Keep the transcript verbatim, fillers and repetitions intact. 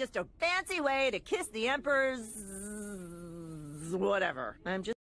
just a fancy way to kiss the emperor's whatever. I'm just